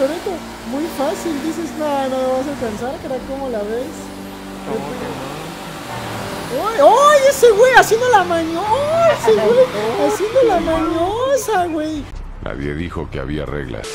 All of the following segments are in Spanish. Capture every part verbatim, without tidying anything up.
Toretto. Muy fácil, dices, no, no me vas a alcanzar, crack, ¿cómo la ves? ¿Cómo que no? ¡Ay, ay, ese güey haciendo la mañosa! ¡Ay, ese güey haciendo la mañosa, güey! Nadie dijo que había reglas.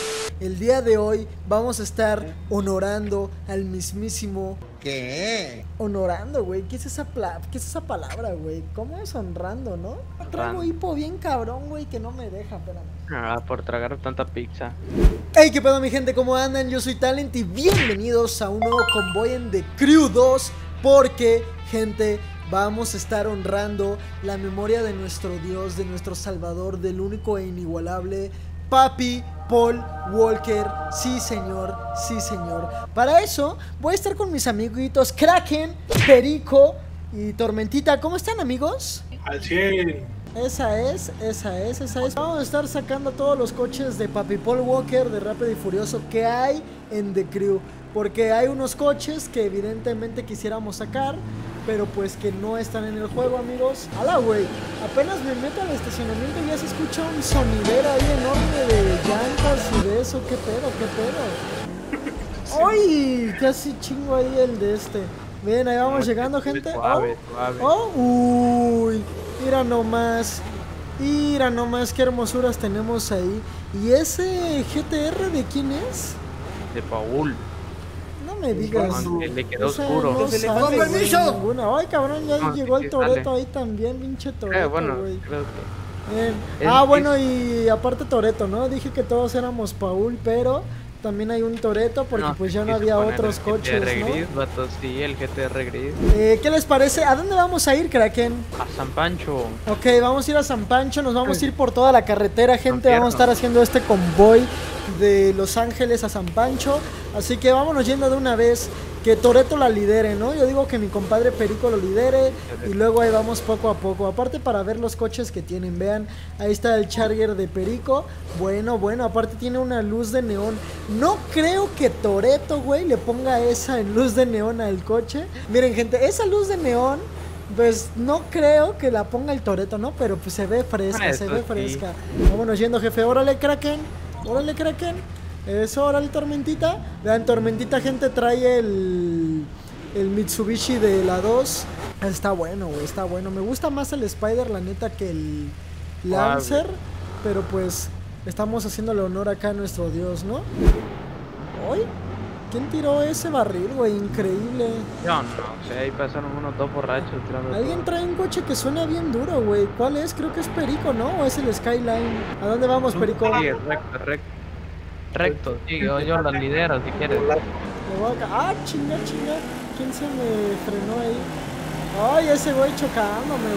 El día de hoy vamos a estar honorando al mismísimo... ¿Qué? Honorando, güey. ¿Qué es esa pla... ¿Qué es esa palabra, güey? ¿Cómo es honrando, no? Traigo hipo bien cabrón, güey, que no me deja, espérame. Ah, por tragar tanta pizza. Hey, qué pedo, mi gente, ¿cómo andan? Yo soy Talent y bienvenidos a un nuevo convoy en The Crew dos. Porque, gente, vamos a estar honrando la memoria de nuestro Dios, de nuestro Salvador, del único e inigualable Papi Paul Walker. Sí, señor, sí, señor. Para eso voy a estar con mis amiguitos Kraken, Perico y Tormentita. ¿Cómo están, amigos? Al cien. Esa es, esa es, esa es. Vamos a estar sacando todos los coches de Papi Paul Walker de Rápido y Furioso que hay en The Crew. Porque hay unos coches que evidentemente quisiéramos sacar, pero pues que no están en el juego, amigos. ¡Hala, güey! Apenas me meto al estacionamiento y ya se escucha un sonidero ahí enorme de llantas y de eso. ¿Qué pedo? ¿Qué pedo? ¡Ay! Casi chingo ahí el de este. Bien, ahí vamos llegando, gente. Suave, oh, suave. oh, uy, mira nomás. Mira nomás qué hermosuras tenemos ahí. ¿Y ese G T R de quién es? De Paul. No me digas. Le quedó O sea, oscuro. no sale, ¡Con güey, permiso! ninguna. Ay, cabrón, ya No, llegó sí, el sí Toretto sale. ahí también, pinche Eh, Toretto, bueno, güey. creo que... Bien. Es- Ah, es- bueno, y aparte Toretto, ¿no? Dije que todos éramos Paul, pero también hay un Toretto porque No, pues ya no quiso había poner otros el coches, G T R ¿no? gris, vato, sí, el G T R gris. Eh, ¿Qué les parece? ¿A dónde vamos a ir, Kraken? A San Pancho. Ok, vamos a ir a San Pancho, nos vamos a ir por toda la carretera, gente. Infierno. Vamos a estar haciendo este convoy de Los Ángeles a San Pancho. Así que vámonos yendo de una vez. Que Toretto la lidere, ¿no? Yo digo que mi compadre Perico lo lidere. Y luego ahí vamos poco a poco. Aparte para ver los coches que tienen. Vean, ahí está el Charger de Perico. Bueno, bueno, aparte tiene una luz de neón. No creo que Toretto, güey, le ponga esa luz de neón al coche. Miren, gente, esa luz de neón, pues no creo que la ponga el Toretto, ¿no? Pero pues se ve fresca, Eso se ve sí. fresca. Vámonos yendo, jefe. Órale, Kraken. Órale, Kraken. Eso, órale, Tormentita. Vean, Tormentita, gente, trae el, el Mitsubishi de la dos. Está bueno, güey, está bueno. Me gusta más el Spider, la neta, que el Lancer. Pero pues estamos haciéndole honor acá a nuestro Dios, ¿no? ¿Hoy? ¿Quién tiró ese barril, güey? Increíble. Yo no, o sea, ahí pasaron unos dos borrachos tirando Alguien todo. trae un coche que suena bien duro, güey. ¿Cuál es? Creo que es Perico, ¿no? ¿O es el Skyline? ¿A dónde vamos, Perico? Sí, recto, recto. Recto, sí, yo, yo los lidero si quieres. Le voy a ca- Ah, chinga, chinga. ¿Quién se me frenó ahí? Ay, ese güey chocándome,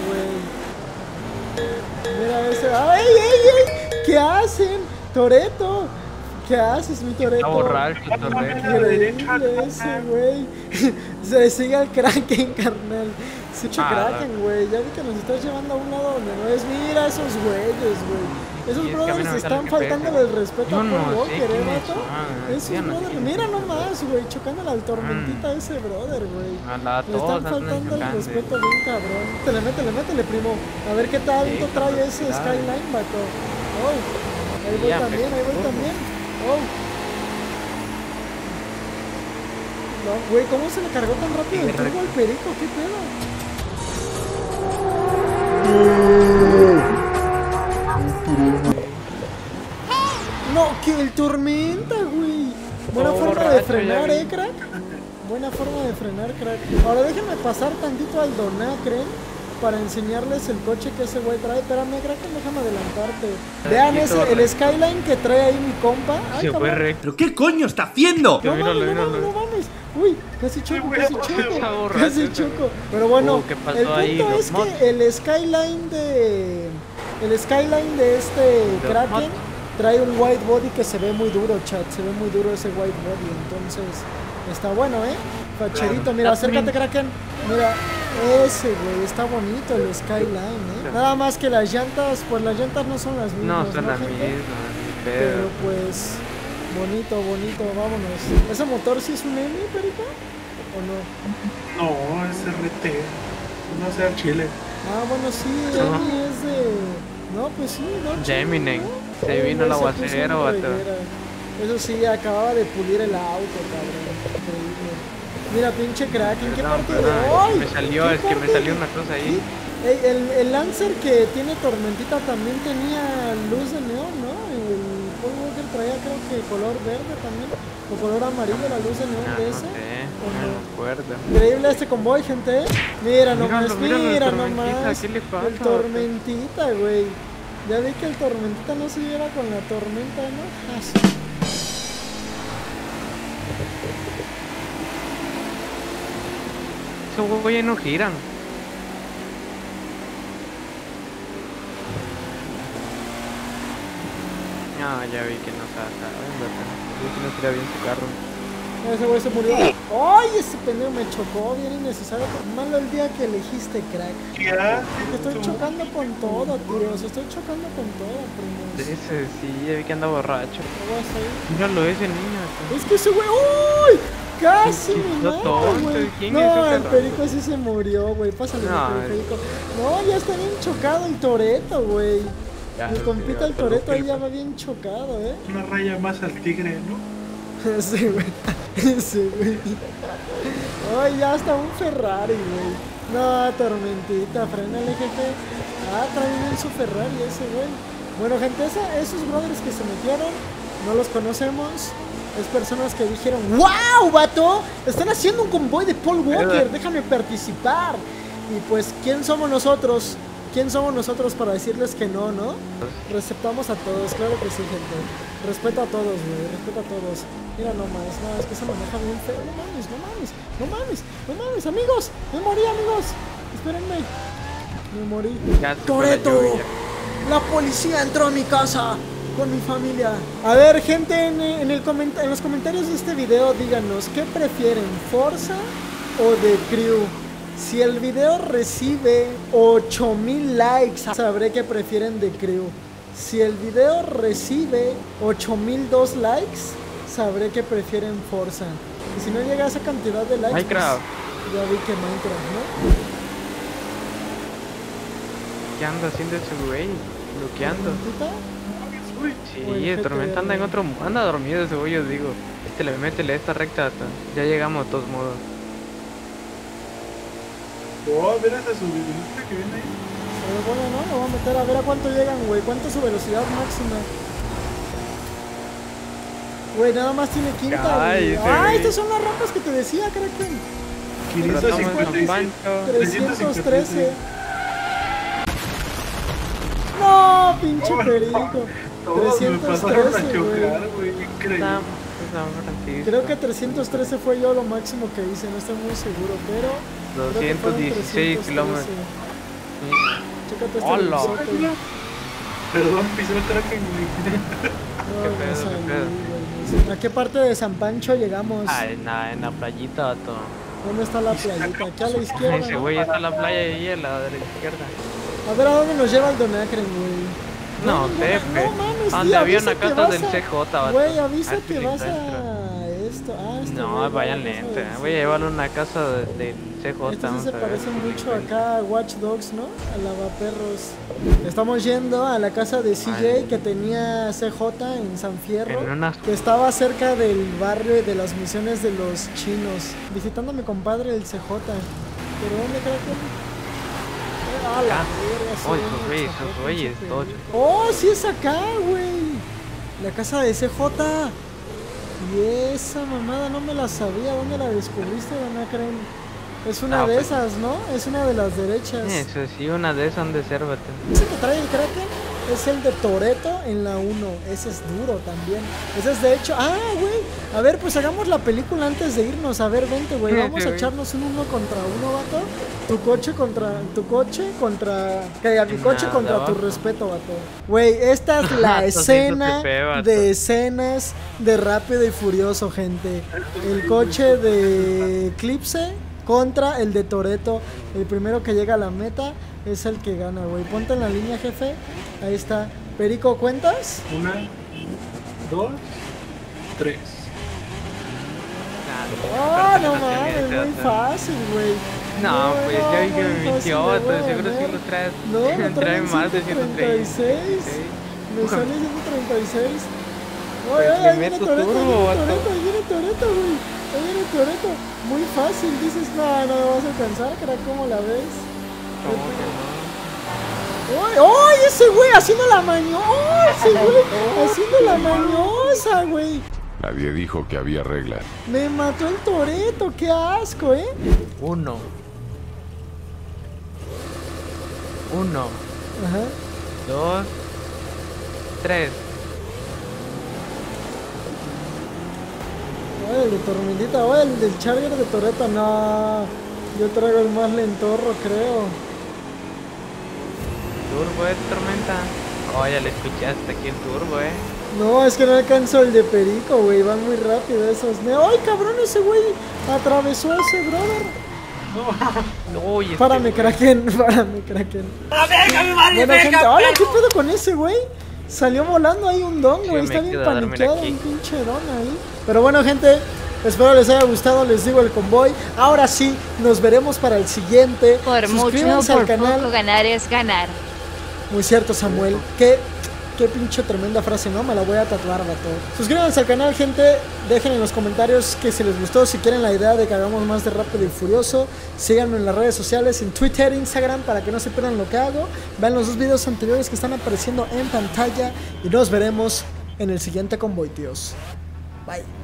güey. Mira ese. ¡Ay, ay, ay! ¿Qué hacen? Toretto. ¿Qué haces, mi Toretto? Está borracho, Torre. Increíble ese, güey. Se sigue al Kraken, carnal. Se echa Ah, Kraken, güey. Ya vi que nos estás llevando a un lado donde no es. Mira esos güeyes, güey. Esos Y es que a mí brothers no me están sale que faltando pega. el respeto Yo a no Paul sé Walker, ¿eh, quién es. vato? Ah, Esos ya no sé brothers. quién es. Mira nomás, güey. Chocándole al Tormentita a ese brother, güey. A la Le todos están andan faltando el chocando. respeto bien cabrón. Métele, métele, métele, primo. A ver qué tanto Sí, trae con ese velocidad. Skyline, vato. Oh, ahí voy Ya, también, ahí voy pero- también. Oh. No, güey, ¿cómo se le cargó tan rápido el Sí, turbo recto. al Perico? ¿Qué pedo? No, que el Tormenta, güey. Buena Oh, forma de borracho, frenar, ya eh, vi. crack. Buena forma de frenar, crack. Ahora déjenme pasar tantito al Donacre para enseñarles el coche que ese güey trae. Espérame, crack, déjame adelantarte. Vean ese, Recto, el recto. Skyline que trae ahí mi compa. Ay, Se fue cabrón. recto. ¿Pero qué coño está haciendo? No Míralo, mames, no míralo. mames, no mames. Uy, casi choco, casi Está choco. borracho Casi ese choco. Pero bueno, Uh, ¿qué pasó el punto ahí? es Los mods. que el Skyline de... El Skyline de este Los Kraken mods. trae un white body que se ve muy duro, chat. Se ve muy duro ese white body. Entonces, está bueno, ¿eh? Facherito. Mira, acércate, Kraken. Mira, ese, güey. Está bonito el Skyline, ¿eh? Nada más que las llantas, pues las llantas no son las No mismas, son las gente? mismas, ni Pero pedo. pues, bonito, bonito, vámonos. ¿Ese motor sí es un Emi, Perico? ¿O no? No, es R T. No sea Chile. Ah, bueno, sí, No. Emi es de... No, pues sí, no. Gemini. chido, ¿no? Se Ay, vino el güey, se puso aguacero, en vato. reguera. Eso sí, acababa de pulir el auto, cabrón. Increíble. Mira, pinche crack, ¿en qué No, parte pero de no, hoy? me salió, es que me salió una cosa ahí. Ey, el, el Lancer que tiene tormentita también tenía luz de neón, ¿no? El Paul Walker traía creo que color verde también, o color amarillo la luz de neón No, de no ese. sé, ¿O no no? me acuerdo. Increíble este convoy, gente. Mira nomás, Míralo, míralo, el mira Tormentita, nomás. ¿qué le pasa, El tormentita, güey. Ya vi que el tormentita no se lleva con la tormenta, ¿no? Ah, sí. Esos güeyes no giran. No, ya vi que no está acá. Vi que no gira bien su carro. Ese güey se murió. ¡Ay! Ese pendejo me chocó, bien innecesario. Malo el día que elegiste, crack. ¿Qué haces? Te estoy chocando con todo, tío. Se estoy chocando con todo, primos. Ese sí, ya vi que anda borracho. ¿Qué vas a ir? Míralo, ese niño. acá. Es que ese güey. ¡Uy! Casi ¿Quién me hizo mata, tonto? güey. ¿Quién hizo No, ese el raro? perico sí se murió, güey. Pásale, No, el perico. No, ya está bien chocado el Toreto, güey. Ya, Mi sí, compita el hasta Toreto lo ahí ya flipa. va bien chocado, eh. Una raya más al tigre, ¿no? Ese güey. Ese güey. Ay, ya está un Ferrari, güey. No, tormentita, frénale, jefe. Ah, trae bien su Ferrari ese güey. Bueno, gente, esa, esos brothers que se metieron, no los conocemos. Es personas que dijeron, ¡wow, vato! Están haciendo un convoy de Paul Walker, déjame participar. Y pues, ¿quién somos nosotros? ¿Quién somos nosotros para decirles que no, no? Respetamos a todos, claro que sí, gente. Respeto a todos, güey, respeto a todos. Mira nomás, no, es que se maneja bien feo. No mames, no mames, no mames, no mames, amigos. Me morí, amigos. Espérenme. Me morí. Ya se fue la Toreto, lluvia. la policía entró a mi casa con mi familia. A ver, gente, en, en, el comenta en los comentarios de este video, díganos, ¿qué prefieren, Forza o The Crew? Si el video recibe ocho mil likes, sabré que prefieren The Crew. Si el video recibe ocho mil dos likes, sabré que prefieren Forza. Y si no llega a esa cantidad de likes, Minecraft. pues, ya vi que Minecraft, ¿no? ¿Qué anda haciendo ese güey? Bloqueando. ¿Tormentita? Uy, O el Sí, el G T A, Tormenta anda en güey. otro... Anda dormido ese güey, yo digo. Métele, métele esta recta. hasta- Ya llegamos de todos modos. oh, ver esa subidita que viene ahí. Pero bueno, no, lo voy a meter a ver a cuánto llegan, güey. ¿Cuánto es su velocidad máxima? Güey, nada más tiene quinta. Ay, güey. ese Ah, güey. estas son las rampas que te decía, Kraken. Pero estamos en quinientos cincuenta y seis. Pancho. trescientos trece. No, pinche Oh, no. perico. Todos me pasaron a trescientos trece, güey. chocar, güey. Increíble. Estamos, estamos Francisco. Creo que trescientos trece fue yo lo máximo que hice, no estoy muy seguro, pero... creo que fueron doscientos dieciséis trescientos trece. kilómetros. Chécate este ¡Hola! revisote. Perdón, pisó el Kraken, güey. No, ¿Qué no pedo, salí, qué pedo? güey, no sé. ¿A qué parte de San Pancho llegamos? Ah, en la, en la playita, vato. ¿Dónde está la playita? Aquí a la izquierda, Ese ¿no? güey está en la playa y a la de la izquierda. A ver, ¿a dónde nos lleva el Donacren, güey? No hay sé, ninguna- pe. No mames, ¿A dónde tío, había avisa una que casa vas del a- C J, vato? Güey, avisa Ah, que sí, vas encuentro. a esto. Ah, este No, güey va a vayan la casa lente. del Voy a C J. llevarle una casa de- del C J. Estos sí vamos se a ver parecen si mucho encuentro. acá a Watch Dogs, ¿no? A lavaperros. Estamos yendo a la casa de C J Ay. que tenía C J en San Fierro, En unas... que estaba cerca del barrio y de las misiones de los chinos, visitando a mi compadre el C J. ¿Pero dónde creo que? Ah, la Acá. verga, sí, Oh, en esos el güeyes, Chapote, esos güeyes, pinche todos. perico. Oh, sí es acá, güey. La casa de C J. Y esa mamada no me la sabía. ¿Dónde la descubriste, Donacren? Es una Ah, de pues. esas, ¿no? Es una de las derechas. Eso sí, una de esas han de ser, vato. Ese que trae el Kraken es el de Toreto en la uno. Ese es duro también. Ese es de hecho. Ah, güey. A ver, pues hagamos la película antes de irnos. A ver, vente, güey. Vamos a Güey. echarnos un uno contra uno, vato. Tu coche contra. Tu coche contra. Que a mi coche Nada, contra tu abajo. respeto, vato. Güey, esta es la Tocito escena Pepe, vato. de escenas de Rápido y Furioso, gente. El coche de Eclipse contra el de Toreto. El primero que llega a la meta es el que gana, güey. Ponte en la línea, jefe. Ahí está. Perico, ¿cuentas? Una, dos, tres. Oh, no mames, muy fácil, güey. No, pues ya vi que muy me fácil, mintió, le vato. voy a Seguro sí ganar. lo traes. No, lo trae traen más de ciento ciento treinta y treinta. seis. Me sale ciento treinta y seis. Oye, Pues oye, le ahí viene meto Toretto, ahí turbo, viene vato. Toretto, ahí viene Toretto, güey. Ahí viene Toretto. Muy fácil, dices, no, no me vas a alcanzar, crack, ¿cómo la ves? ¿Cómo que no? ¡Ay, ay, ese güey haciendo la mañosa! ¡Ay, ese güey haciendo la mañosa, güey! Nadie dijo que había reglas. Me mató el Toretto, qué asco, ¿eh? Uno. Uno, Ajá. dos, tres. Oye, el de Tormentita, oye, el del Charger de Toretto, no. Yo traigo el más lentorro, creo. Turbo es tormenta. Oh, ya le escuchaste aquí en turbo, eh. No, es que no alcanzo el de Perico, güey. Van muy rápido esos. Ne- ¡Ay, cabrón! Ese güey atravesó a ese brother. No, y este Párame, güey. Kraken. Párame, Kraken. Bueno, gente, hola, ¿qué pedo con ese güey? Salió volando ahí un don, Sí, güey. me Está bien quedo a dormir paniqueado, aquí. un pinche don ahí. Pero bueno, gente, espero les haya gustado. Les digo el convoy. Ahora sí, nos veremos para el siguiente. Por mucho, Suscríbanse al por canal. poco, ganar es ganar. Muy cierto, Samuel. Qué, qué pinche tremenda frase, ¿no? Me la voy a tatuar, vato. Suscríbanse al canal, gente. Dejen en los comentarios que si les gustó, si quieren la idea de que hagamos más de Rápido y Furioso. Síganme en las redes sociales, en Twitter, Instagram, para que no se pierdan lo que hago. Vean los dos videos anteriores que están apareciendo en pantalla. Y nos veremos en el siguiente convoy, tíos. Bye.